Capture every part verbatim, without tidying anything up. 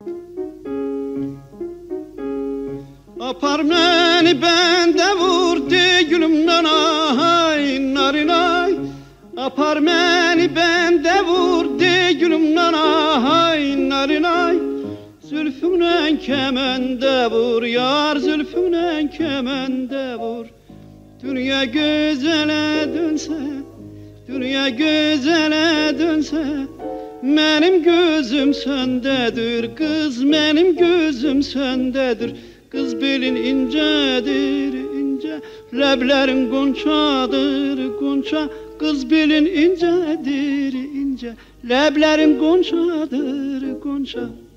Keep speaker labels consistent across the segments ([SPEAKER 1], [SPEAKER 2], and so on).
[SPEAKER 1] Apar beni bende vur de gülüm nanay narinay. Apar beni bende vur de gülüm nanay narinay. Zülfümle kemende vur yar zülfümle kemende vur. Dünya güzele dönse, dünya güzele dönse, benim gözüm sendedir kız, benim gözüm sendedir. Kız belin incedir ince, leblerin gonçadır gonça. Kız belin incedir ince, leblerin gonçadır gonça.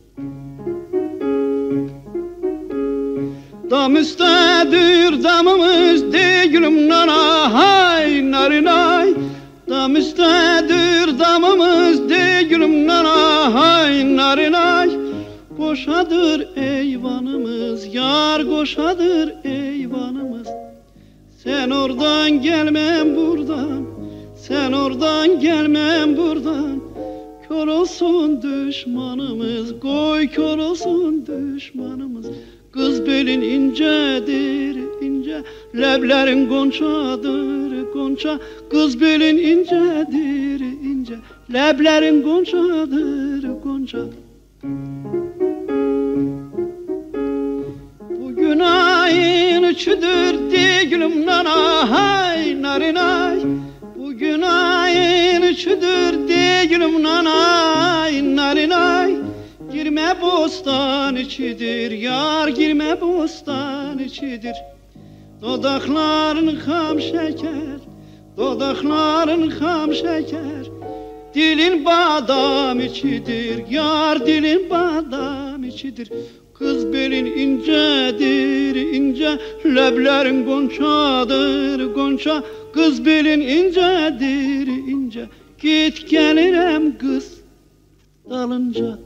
[SPEAKER 1] Dam üstədir damımız de gülüm nanay narinay. Dam üstədir damımız de gülüm nanay narinay. Koşadır eyvanımız yar koşadır eyvanımız. Sen oradan gelmem buradan, sen oradan gelmem buradan. Kör olsun düşmanımız, koy kör olsun düşmanımız. Kız belin incedir ince, leblerin gonçadır gonça. Kız belin incedir ince, leblerin gonçadır gonça. Bugün ayın üçüdür de gülüm nanay narinay. Bugün ayın üçüdür de gülüm nanay narinay. Girme bostan içidir yar girme bostan içidir. Dodakların ham şeker, dodakların ham şeker. Dilin badam içidir yar dilin badam içidir. Kız belin incedir ince, leblerin gonçadır gonça. Kız belin incedir ince, git gelirim kız dalınca.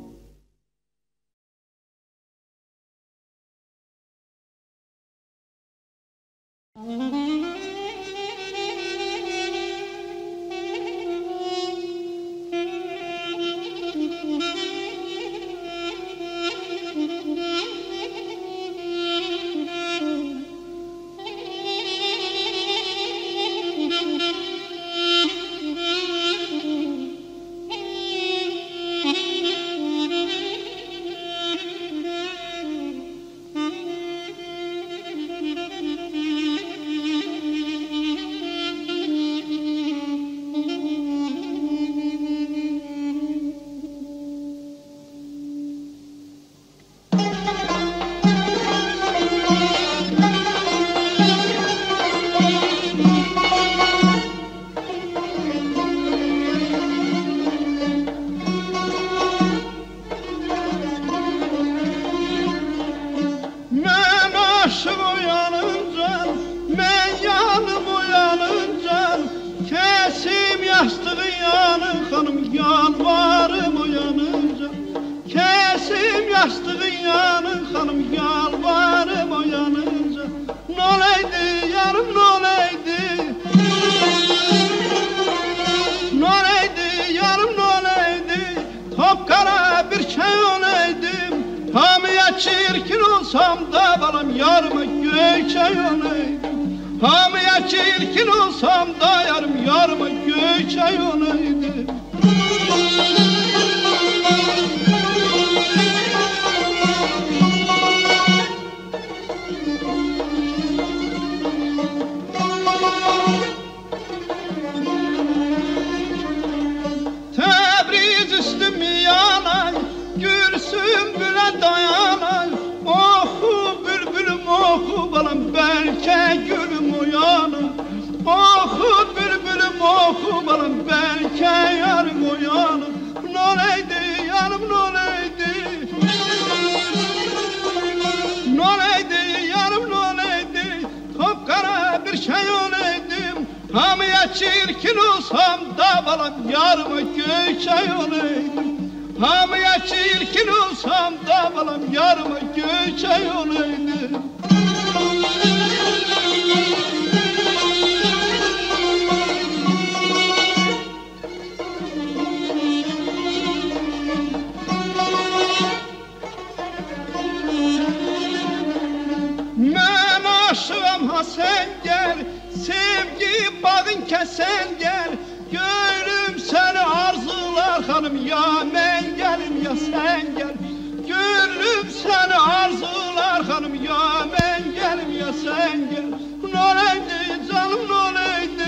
[SPEAKER 1] Çirkin olsam da balam yarımı göçe yonaydım. Hamıya çirkin olsam da yarım yarımı göçe yonaydım. Tebriz üstümü yanay, Gürsüm bile dayanay. Oku bülbülüm oku balam, belki gülüm uyanır. Oku bülbülüm oku balam, belki yarım uyanır. Noleydi yanım noleydi, noleydi yarım noleydi. Kapkara bir şey olaydım. Hamıya çirkin olsam da balam, yarımı göçe olaydım. Hamıya çirkin olsam da balam, yarımı göçe olaydım. sen gel, sevgi bağın kesen gel. Gönlüm seni arzular hanım, ya ben gelim ya sen gel. Gönlüm seni arzular hanım, ya ben gelim ya sen gel. Ne olaydı canım, ne olaydı?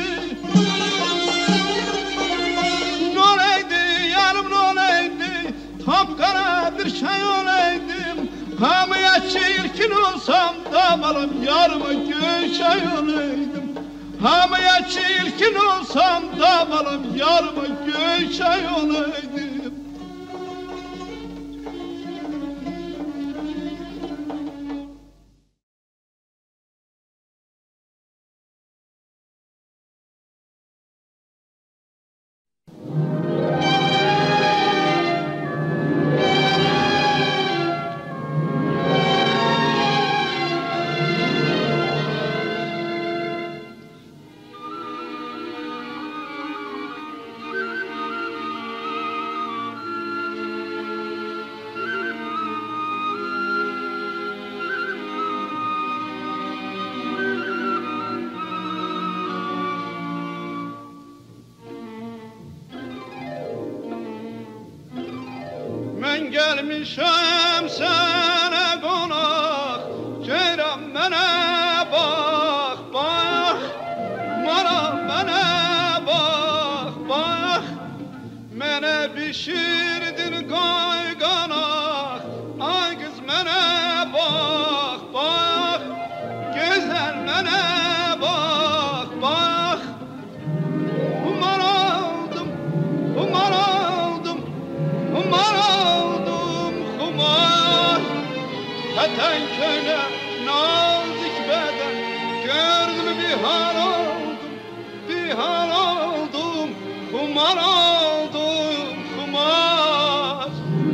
[SPEAKER 1] Ne olaydı yarım, ne olaydı? Tapkara bir şey olaydım. Hamıya çirkin olsam da balım, yarıma göçey olaydım. Hamıya çirkin olsam da balım, yarıma göçey olaydım. Ben gelmişim sana konak, ceyran bana bak bak, maral bana bak bak. Mene pişirdin kayganak, ay kız mene bak bak, güzel mene bak bak. Umar aldım, umar aldım, umar aldım, umar. Keten köyle nazik beden, gördüm bir hal oldum, bir hal oldum, umar oldum, umar.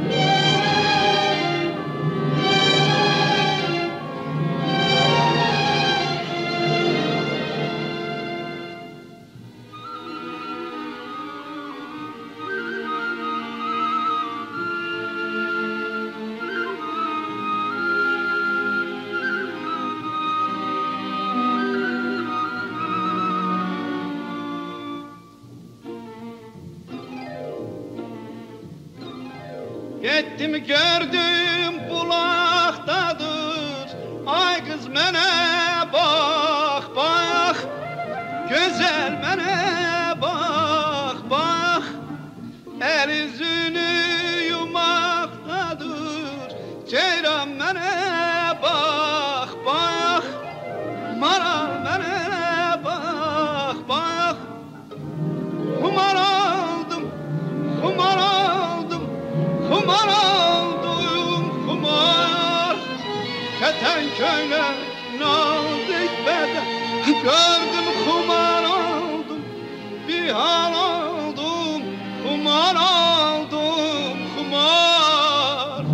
[SPEAKER 1] Gittim gördüm bulaktadır, ay kız mene bak bak, güzel mene bak bak. El yüzünü yumaktadır, ceyran mene bak bak, maral mene bak bak. Humar aldım, humar aldım, humar aldım, humar. Keten köyle nazik beden, gördüm humar aldım, bir hal aldım, humar aldım, humar.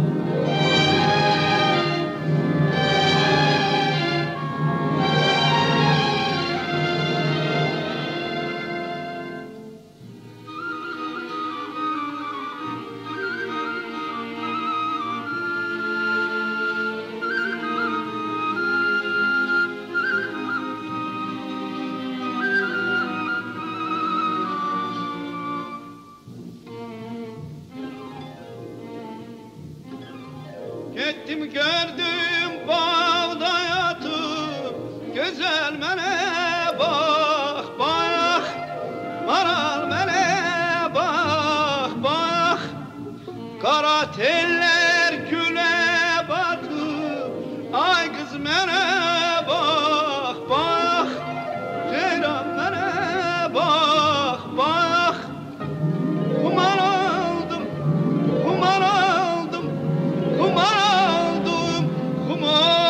[SPEAKER 1] Gittim gördüm bağda yatıp, güzel mene bak bak, maral mene bak bak. Kara teller güle batıp, ay kız mene bak bak, ceyran mene bak bak. Humar aldım, humar aldım, humar aldım, humar.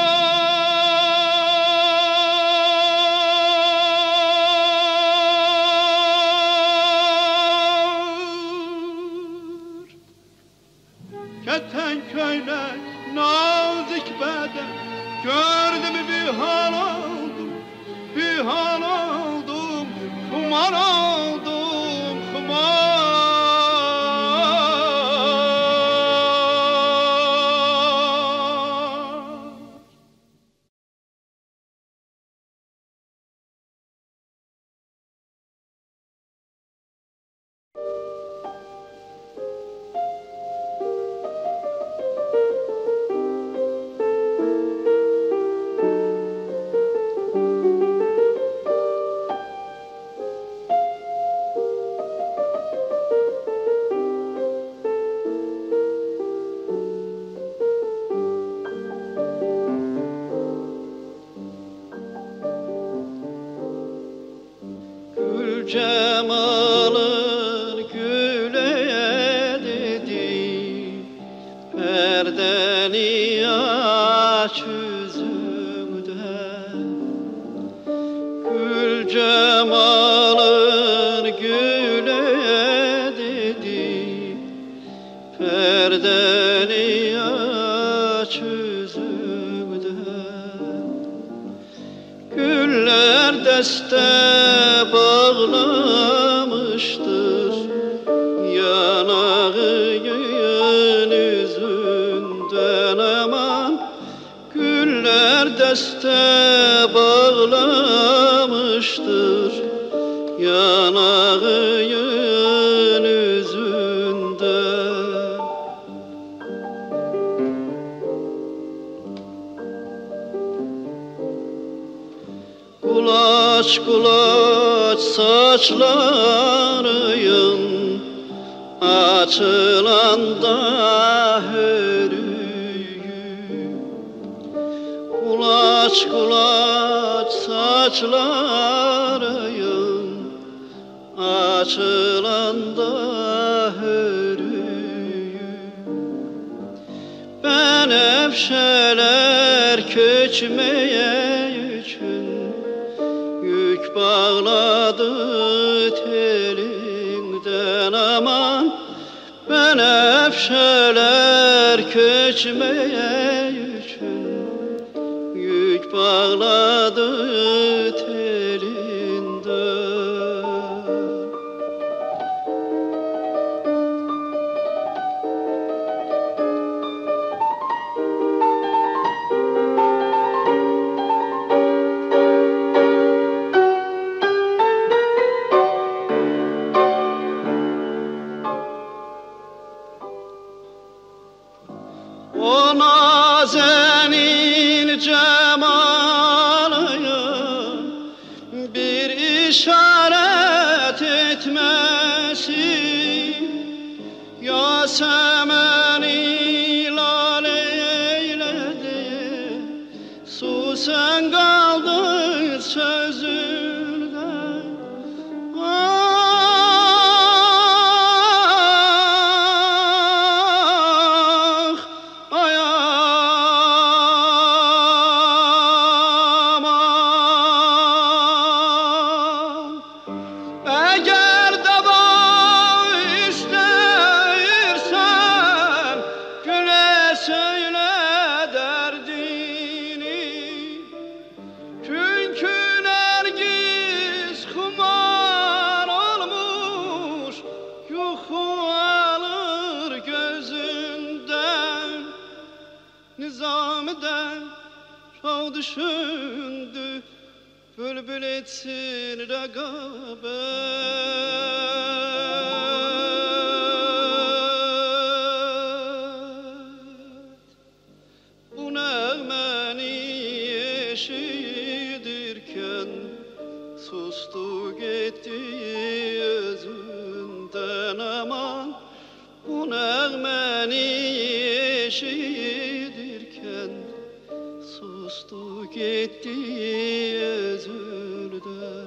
[SPEAKER 1] Keten köyle nazik beden, gördüm bir hal aldım, bir hal aldım, humar aldım, humar. Güller deli aç yüzümde, güller deste bağlamıştır yanağın yüzünden. Aman güller deste bağlamıştır yanağın yüzünden. Kulaç kulaç saçların açılanda hörüyü, kulaç kulaç saçların açılanda hörüyü. Benefşeler köçmeye için yük bağladı telinden. Aman benefşeler köçmeye için yük bağladı telinden. O nazenin cemalına bir işaret etmesi, Yasemen'i lale eyledi, susen kaldın sözünden. Nizameden şov düşündü, bülbül etsin rekabet. Bu nağmeni eşidirken sustu gitti özünden. Aman bu nağmeni eşidirken sustu gitti özürden.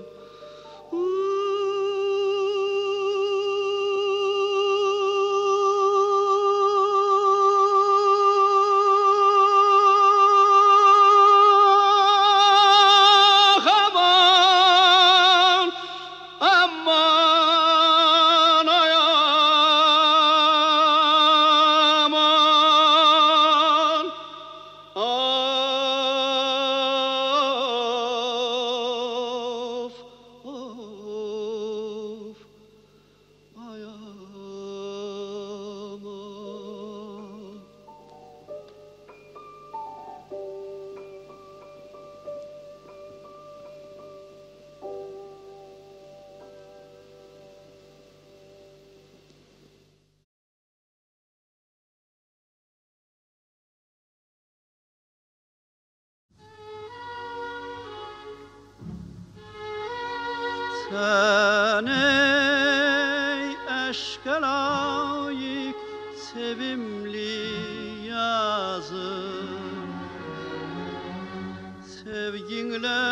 [SPEAKER 1] Sen ey aşka layık sevimli yazım, sevginle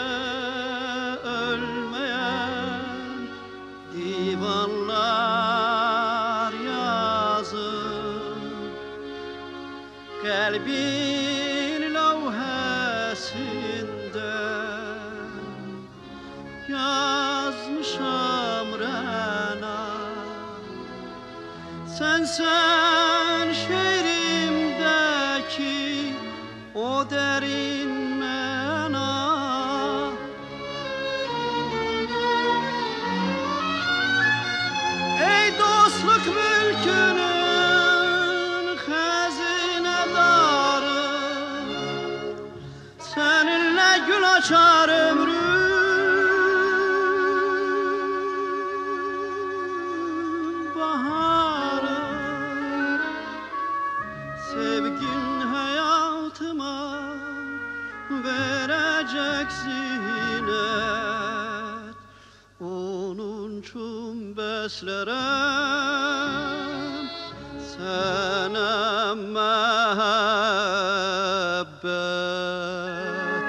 [SPEAKER 1] ölmeyen divanlar yazım. Kalbin levhasinde yazmışam rana, Sen sen şiirimdeki o derin mena. Ey dostluk mülkünün hazinedarı, seninle gül açar ömrüm baharı. Sevgin hayatıma verecek zinet, onun için beslerim sana mehabbet.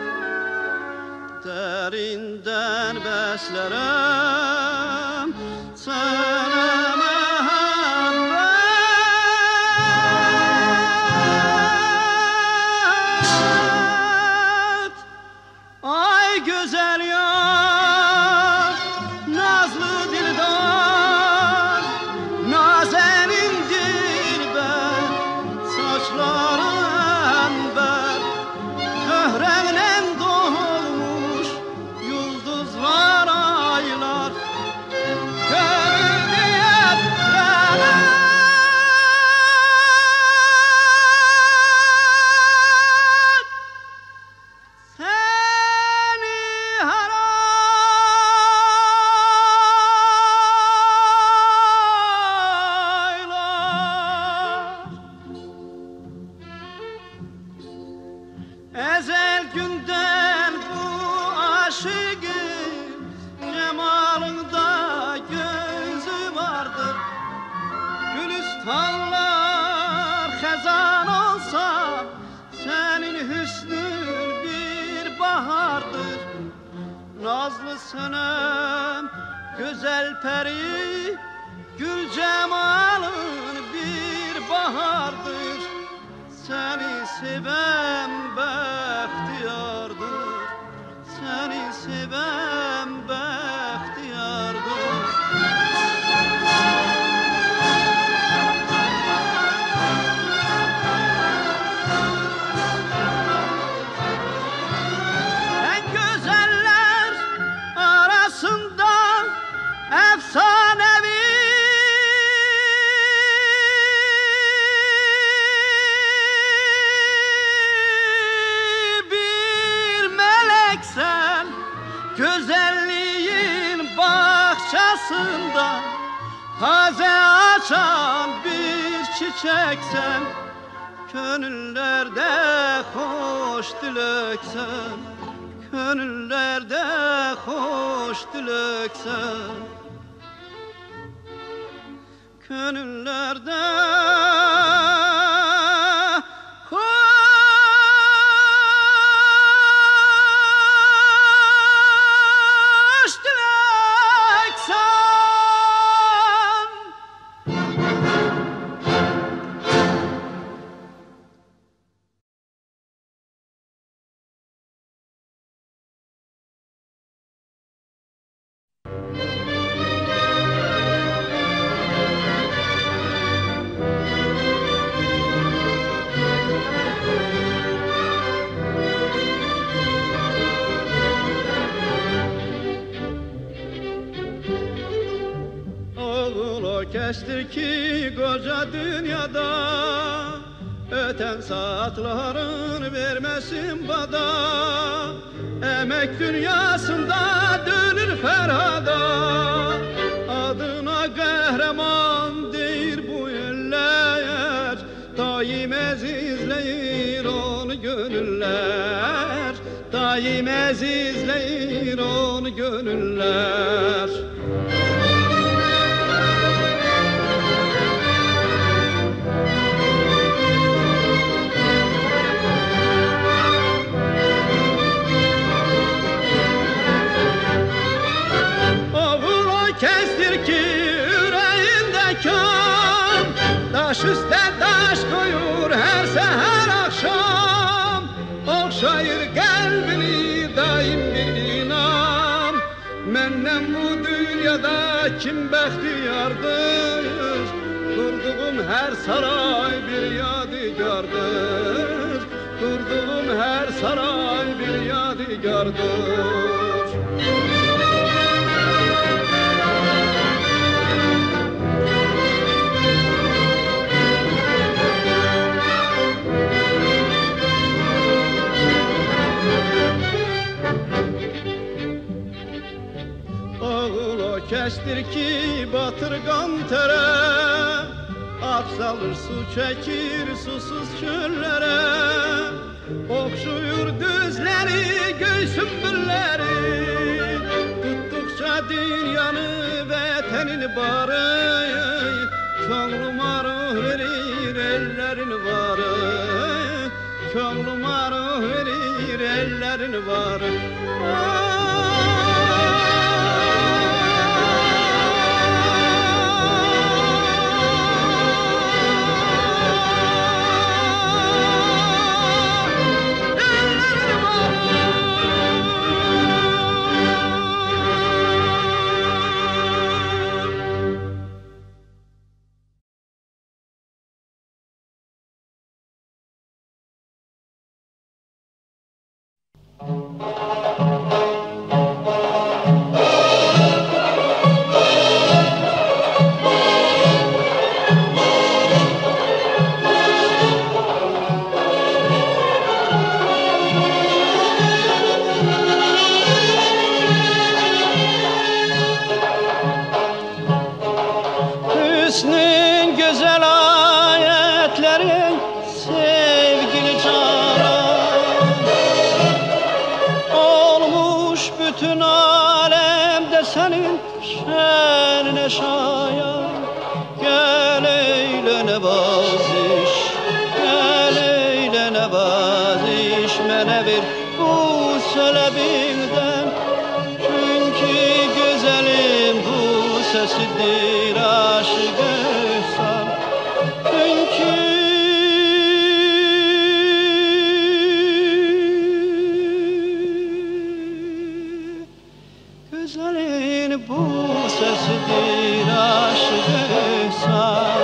[SPEAKER 1] Derinden beslerim sana mehabbet. Ay güzel yar, nazlı dildar, nazenin dilber, saçları ember, köhrenle dolmuş yıldızlar aylar, gönül diyetlerine. Ezel günden bu aşığın cemalında gözü vardır. Gülistanlar xezan olsa senin hüsnün bir bahardır. Nazlı senem güzel peri, gül cemalın bir bahardır. Seni seven bəxtiyardır, seni seven bəxtiyardır. En güzeller arasında efsanevi güzelliğin bahçesinde taze açan bir çiçeksen, gönüllerde hoş dileksen, gönüllerde hoş dileksen, gönüllerde geçtir ki koca dünyada, öten saatlerin vermesin bada. Emek dünyasında dönür ferhada, adına kahraman değil bu eller. Daim ezizleyir onu gönüller, daim ezizleyir onu gönüller. Taş üstte taş koyur her seher akşam, okşayır kalbini daim bir inan. Menden bu dünyada kim bəxtiyardır, durduğu her saray bir yadigardır. Kurduğum her saray bir yadigardır. Ağıl kestir ki batırgan tere, Apsalır su çekir susuz çöllere. Okşuyur düzleri göy sümbülleri, tuttukça dünyanı vetenin barı. Könlüm arı verir ellerin varı, Könlüm arı verir ellerin varı. Hüsnün güzel ayetlerin sevgili canan, olmuş bütün alemde senin şenine şayan. Gel eyle nevaziş, gel eyle nevaziş, mene bir bu selebinden. Çünkü güzelim bu sesidir aşık efsan. Çünkü güzelin bu sesidir aşık efsan.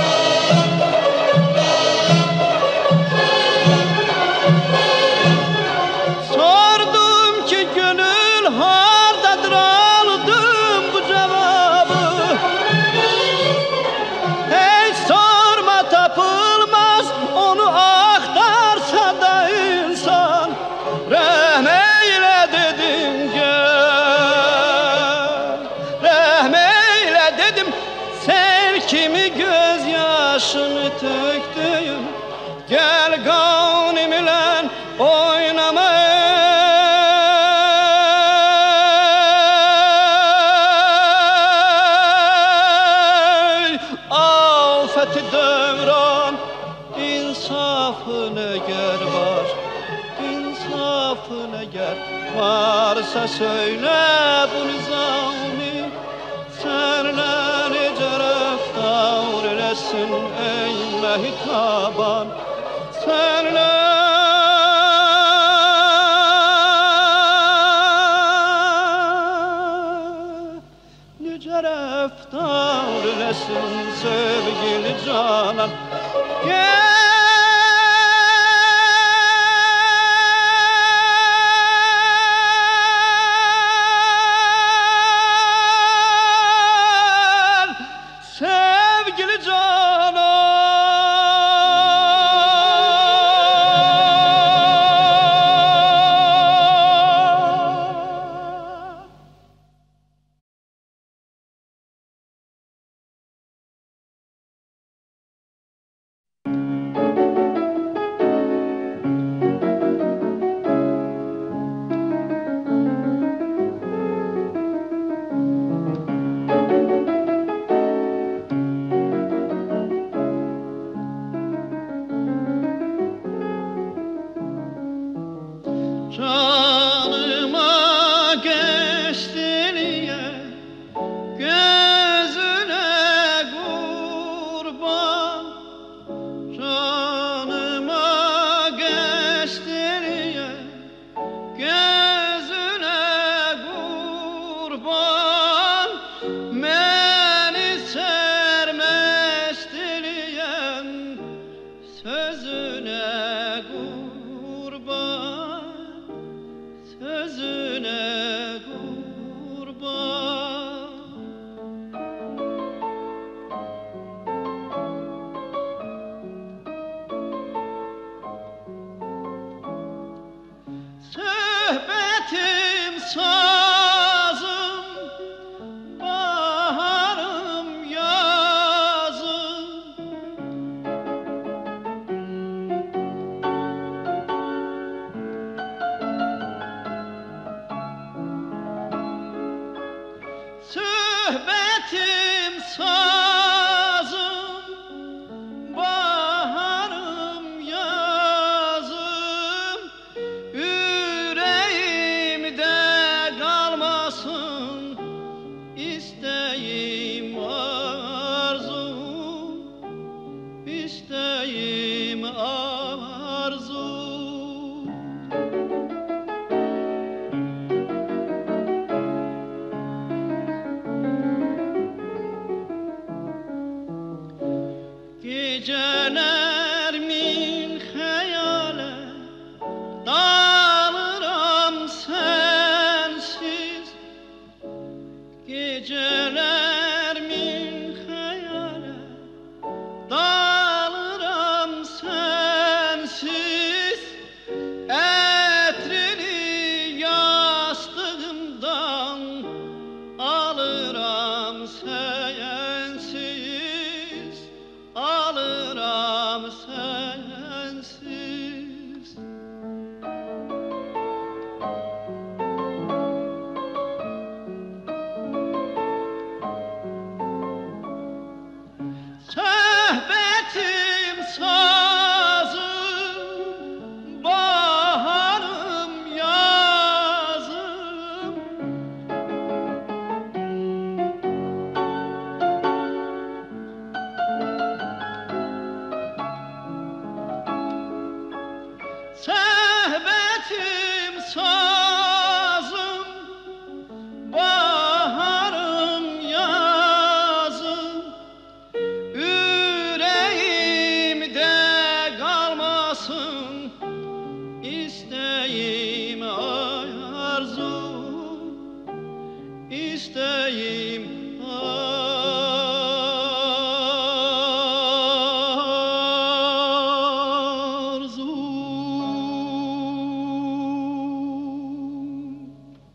[SPEAKER 1] Sordum ki gönül hardadır, aldım bu cevabı. Hiç sorma tapılmaz, onu aktarsa da insan. Rahmeyle dedim gel, rahmeyle dedim sev kimi gözyaşını töktüğüm. Gel gönlümle oynama. Afeti devran, insafın eğer var, insafın eğer varsa söyle bu nizami. Senle nice reftar eylesin ey mehitaban, senle nice reftar eylesin sevgili canan. Gel sevgili canan. sazım, baharım yazım. Söhbetim sazım, baharım yazım. Yüreğimde kalmasın isteğim arzum, isteğim arzum. Geceler min hayale dağılırım sensiz. Geceler min hayale dağılırım sensiz. Etrini yastığımdan alırım sensiz, alırım sensiz. Söhbetim sazım, baharım yazım. Söhbetim sazım, baharım yazım. Yüreğimde kalmasın isteğim arzum, isteğim arzum.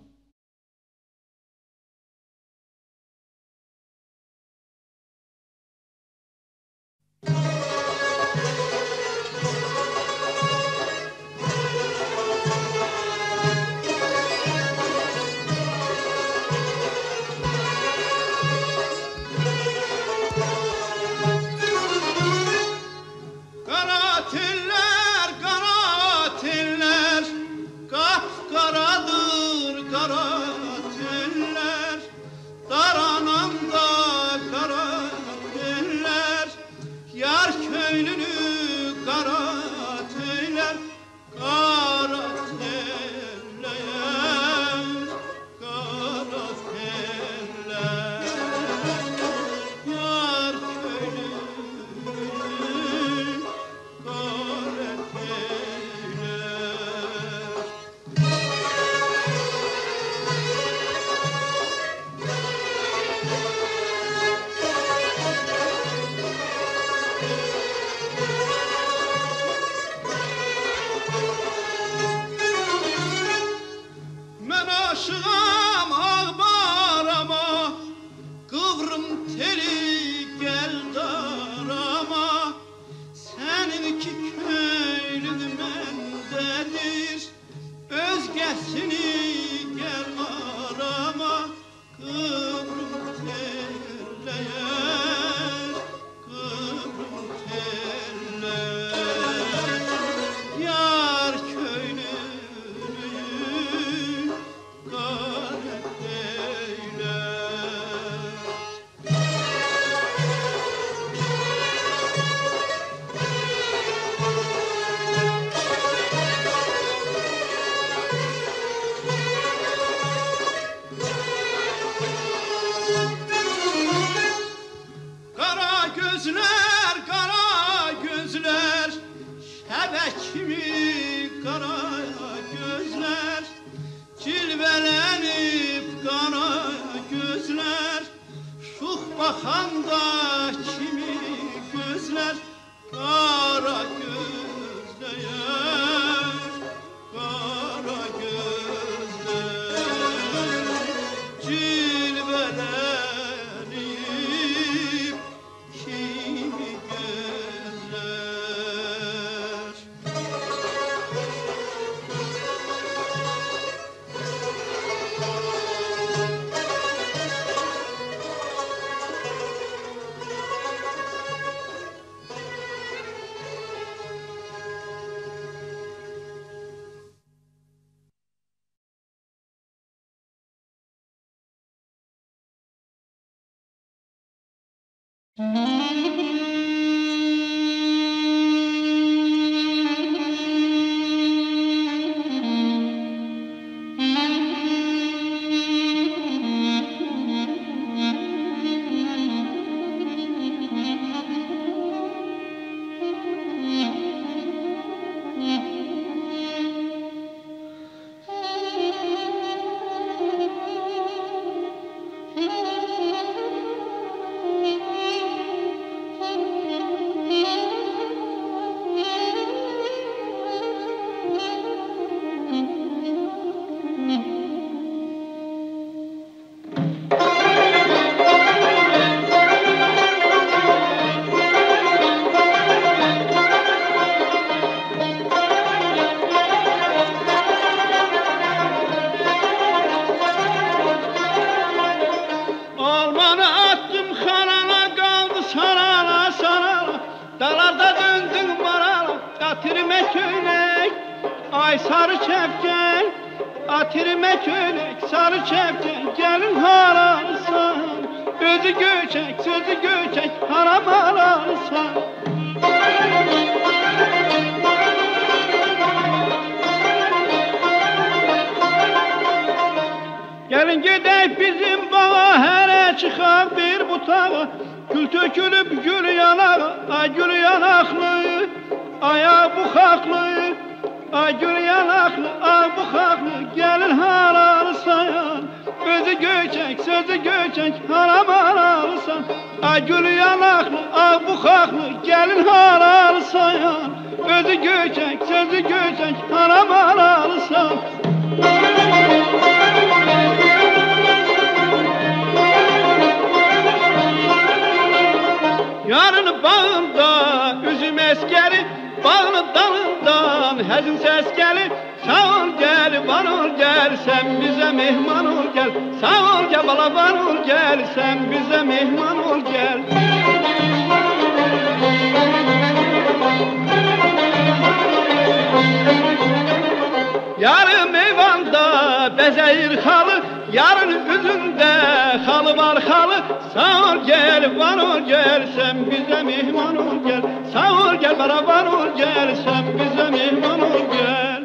[SPEAKER 1] Kara tiller, kara tiller, kapkaradır kara tiller. Darananda kara tiller, yar köylünü kara tiller. Kara tiller, kara tiller, yar köylünü kara tiller. Men aşığım ağbarama, kıvrım teli gel darama. Seninki köylün mendedir, özgesini gel arama. Kıvrım teller, kıvrım teller, yar köylünü garet eyler. Kara gözler, kara gözler, şebek mi kara gözler. Cilvelenip kara gözler, şuh bakanda kimi gözler. Kara gözler, kara gözler. Ay sarı çepken, atirime köylek, sarı çepken, gelin hararsan, özü göçek, sözü göçek, haram ararsan. Gelin gidek bizim bağa, here çıkar bir butağa, gül tökülüp gül yanağı, ay gül yanaklı, ayağı bukaklı. Ay gül yanaklı, ay bukaklı, gelin hararsan, özü göçek, sözü göçek, haram ararsan. Ay gül yanaklı, ay bukaklı, gelin hararsan, özü göçek, sözü göçek, haram ararsan. Yarın bağında üzüm eskeri, bağlı dalından hezin ses gelir. Sağ ol gel, var ol gel, sen bize mehman ol gel. Sağ ol gel, bala var ol gel, sen bize mehman ol gel. Yarın meyvanda bezeyir halı, yarın üzümde halı var halı. Sağ ol gel, var ol gel, sen bize mehman ol gel. Sağ ol gel, beraber ol gel, sen bize mehman ol gel.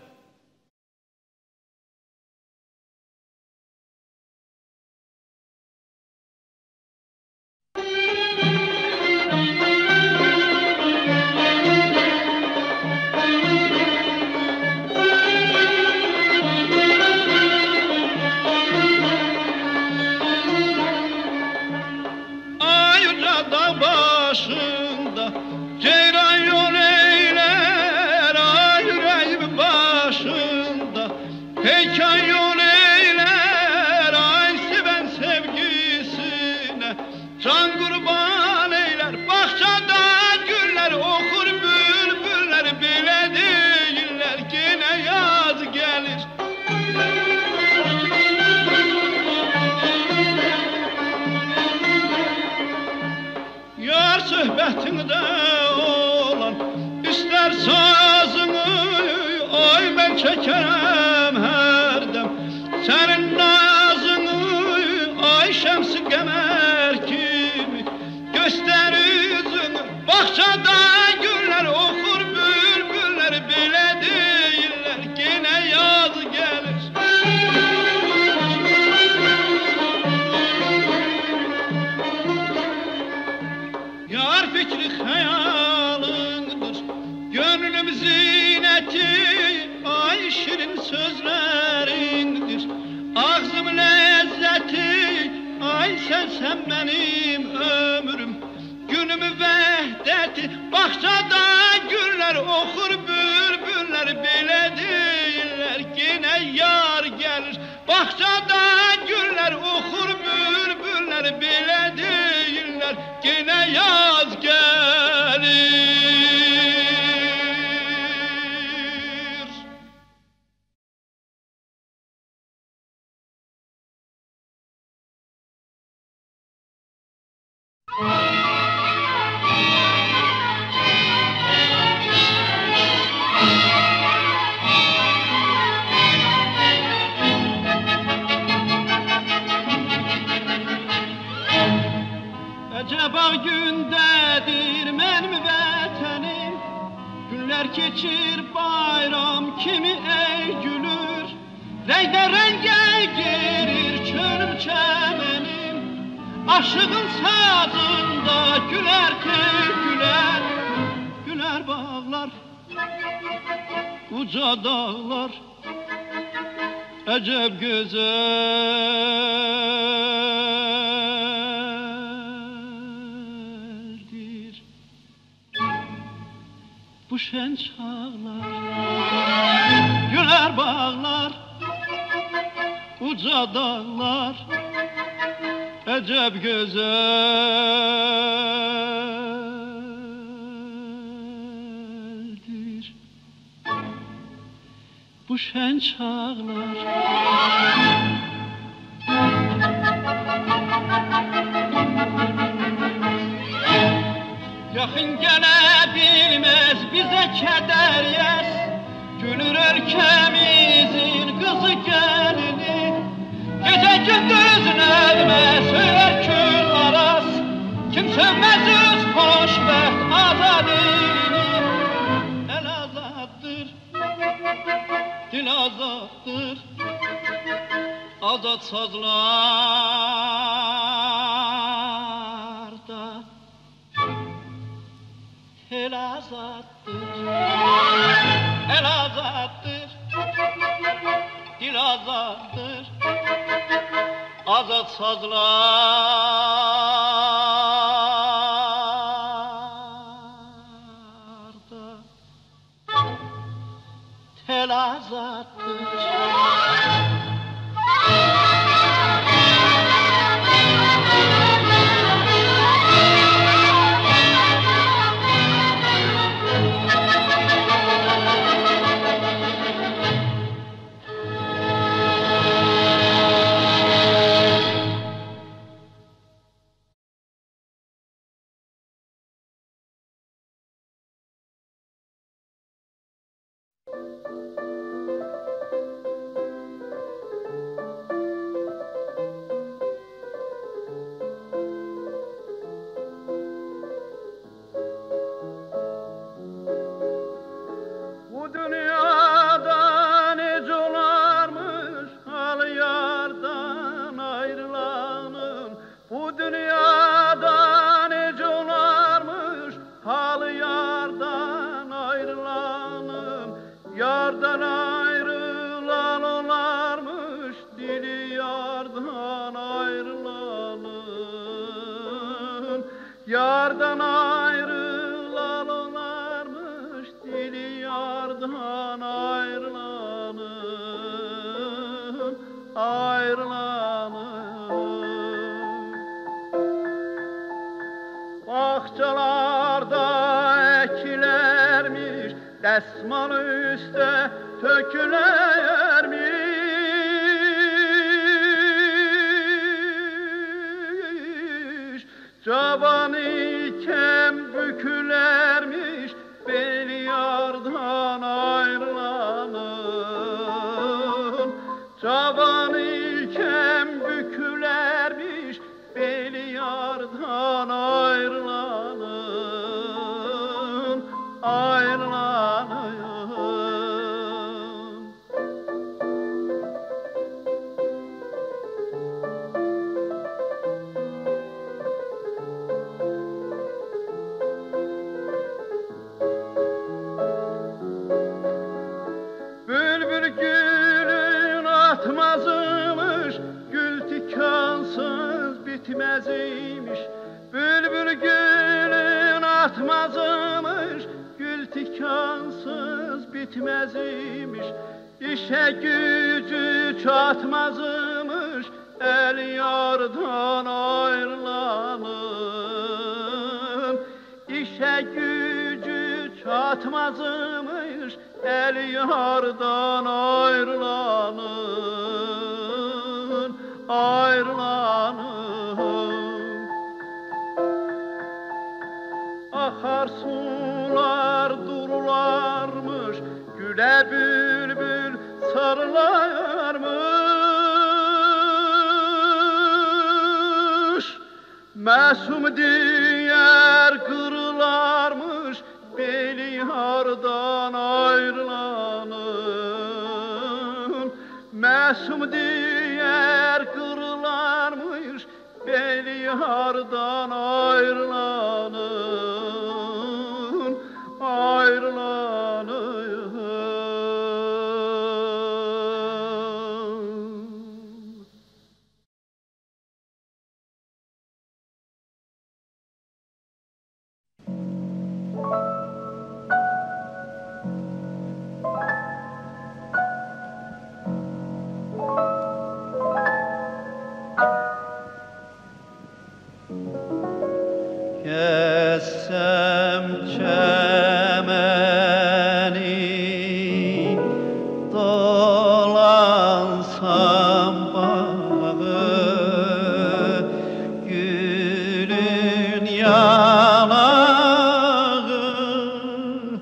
[SPEAKER 1] Söhbetinde olan ister sazını, ay ben çekerem her dem senin nazını. Ay şems-i kemer gibi göster yüzünü, bahçede güller okur bülbüller, bile değiller yine yaz gelir. Yar fikri hayalındır, gönlüm zineti, ay şirin sözlerindir. Ağzım lezzeti, ay sen sen benim ömrüm, günümü vehdeti. Bahçede güller okur bülbüller, bile değiller yine yar gelir. Bahçede güller okur bülbüller, bile değiller yine yaz gelir. Ece bağ Kimiler keçir bayram, kimi eğülür, renge renge girir çölüm çemenim. Aşığın sazında güler tel güler, güler bağlar, uca dağlar, ecep güzeldir bu şen çağlar. Güler bağlar, uca dağlar, ecep güzeldir bu şen çağlar. Yakın gelebilmez bize keder yes, gülür ülkemizin kızı gelini. Gece gündüz nevme söyler kül aras, kim sönmez öz hoşbeht azad elini. El azattır, dil azattır, azad sazlarda el azattır, el azattır, dil azattır, azad sazlarda tel azattır.
[SPEAKER 2] Yardan ayrılan olarmış, dili yardan ayrılanın. Yardan ayrılan olarmış, dili yardan ayrılanın, ayrılanın. Bahçalarda ekilermiş, desman üstte tökülermiş. Cavan iken bükülermiş, beli yardan ayrılanın. Cavan iken bükülermiş, beli yardan ayrılanın, ayrılanın. Bülbül gülün atmazımış, gül tikansız bitmezmiş. Bülbül gülün atmazımış, gül tikansız bitmezmiş. İşe gücü çatmazmış, el yardan ayrılanın. İşe gücü çatmazmış, el yardan ayrılanın, ayrılanın. Akar sular durularmış, güle bülbül sarılarmış. Mesum diğer kırılarmış, beli yardan Nefesim diğer kırılarmış, beni yardan ayrılanın, ayrılanın.
[SPEAKER 1] Kessem çemeni, dolansam bağı, gülün yanağı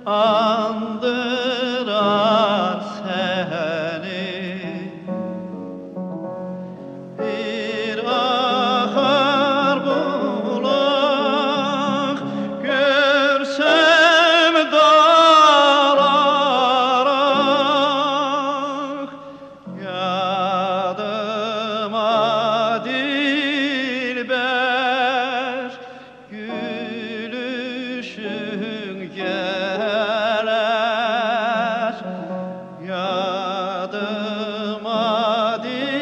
[SPEAKER 1] andırar seni. Bir ahar bulak görsem dalarak, yadıma dilber gülüşün gelir, yadıma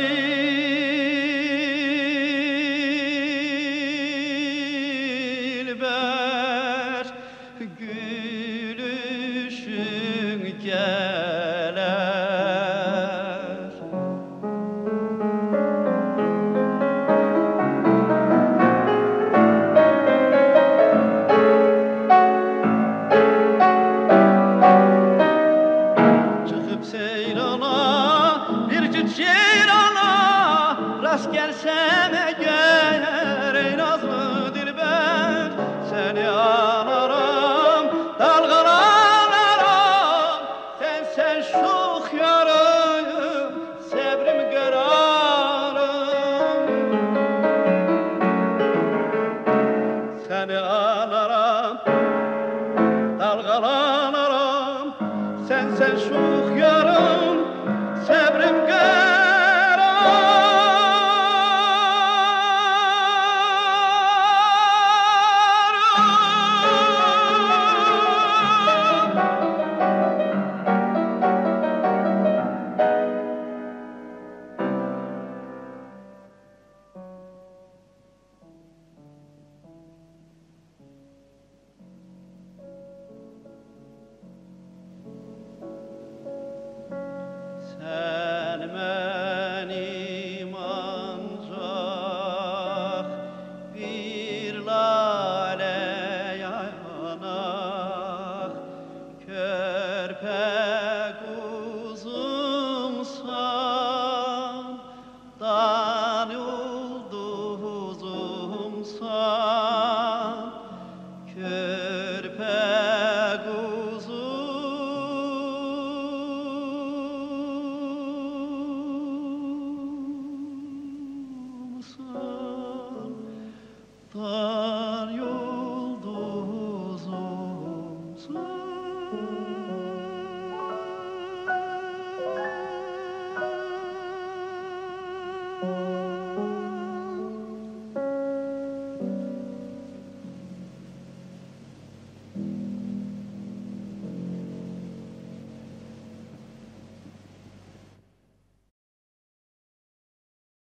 [SPEAKER 1] dilber gülüşün gelir. Çıkıp seyrana, bir cüt ceyrana rast gelsem eğer, ey nazlı dilber, seni anarım, dalgalanarım. Sen sen şuh yarım, sebrim kararım. Seni anarım, dalgalanarım. Sen sen şuh yarım, sebrim kararım. Sen benim ancak bir lale yanak, körpe kuzumsan, dan yıldızımsan, körpe kuzumsan, dar yıldızımsan.